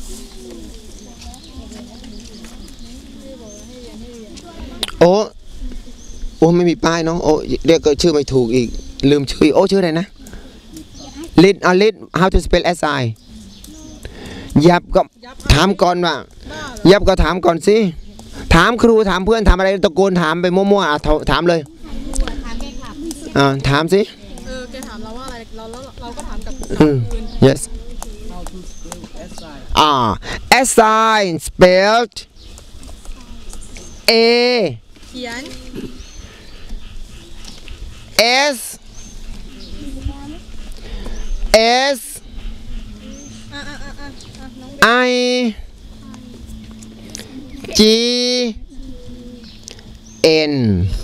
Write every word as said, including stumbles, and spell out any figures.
โอ้โอ้ไม่มีป้ายเนาะโอ้เรียกก็ชื่อไม่ถูกอีกลืมชื่อโอ้ชื่ออะไรนะลิดเอาลิด how to spell s i ยับก็ถามก่อนว่ายับก็ถามก่อนสิถามครูถามเพื่อนถามอะไรตะโกนถามไปมั่วๆอ่ะถามเลยอ่าถามสิเออแกถามเราว่าอะไรเราแล้วเราก็ถามกับอืม yes อ่า s i spelled a เขียน s s อ่ะอ่ะอ่ะอ่ะน้อง i g n